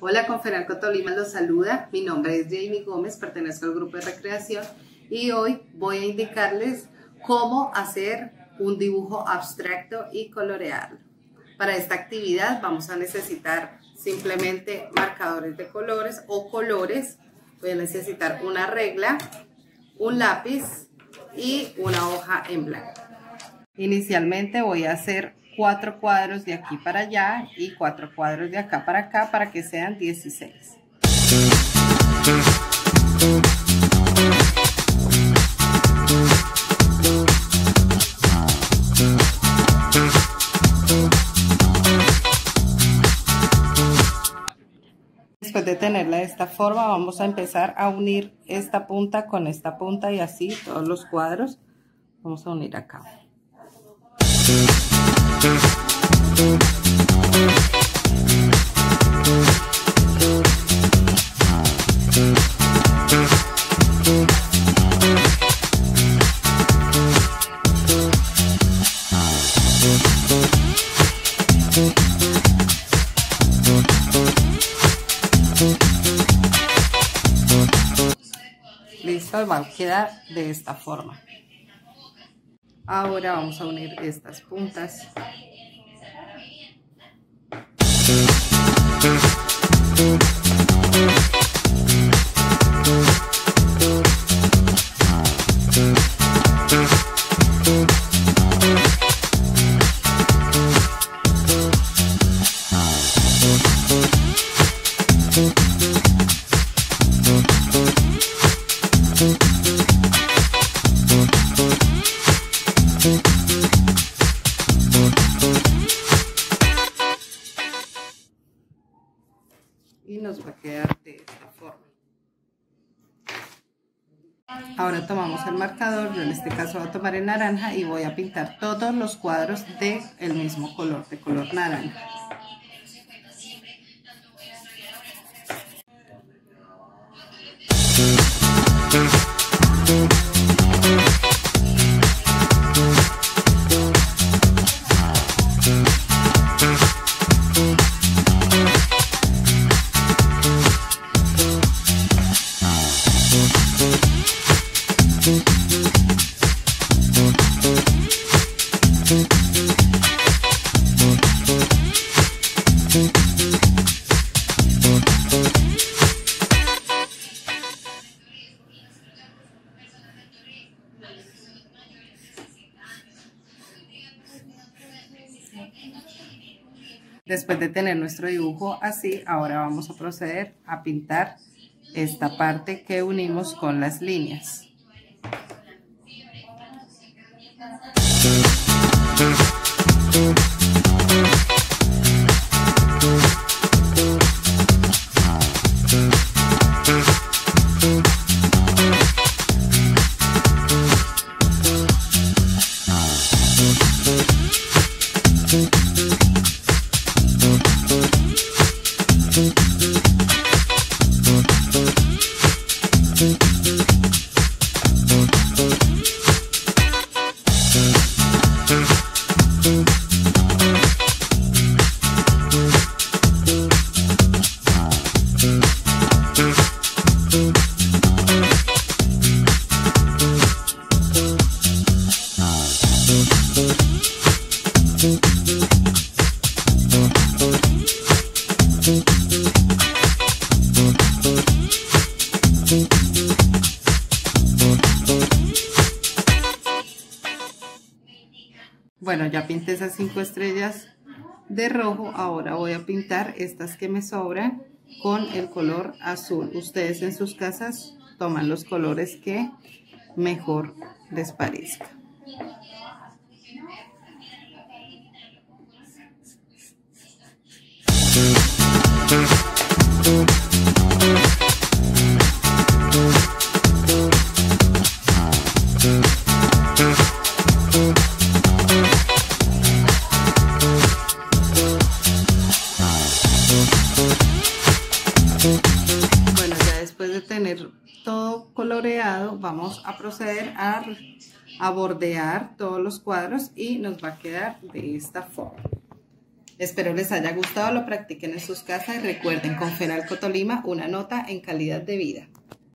Hola, Conferalco Tolima los saluda. Mi nombre es Jamie Gómez, pertenezco al grupo de recreación y hoy voy a indicarles cómo hacer un dibujo abstracto y colorearlo. Para esta actividad vamos a necesitar simplemente marcadores de colores o colores. Voy a necesitar una regla, un lápiz y una hoja en blanco. Inicialmente voy a hacer 4 cuadros de aquí para allá y 4 cuadros de acá para que sean 16. Después de tenerla de esta forma, vamos a empezar a unir esta punta con esta punta y así todos los cuadros. Vamos a unir acá. Listo, va a quedar de esta forma. Ahora vamos a unir estas puntas. Y nos va a quedar de esta forma. Ahora tomamos el marcador, yo en este caso voy a tomar el naranja y voy a pintar todos los cuadros del mismo color, de color naranja. Después de tener nuestro dibujo así, ahora vamos a proceder a pintar esta parte que unimos con las líneas. Bueno, ya pinté esas 5 estrellas de rojo, ahora voy a pintar estas que me sobran con el color azul. Ustedes en sus casas toman los colores que mejor les parezca. Bueno, ya después de tener todo coloreado, vamos a proceder a bordear todos los cuadros y nos va a quedar de esta forma. Espero les haya gustado, lo practiquen en sus casas y recuerden, con Fenalco Tolima, una nota en calidad de vida.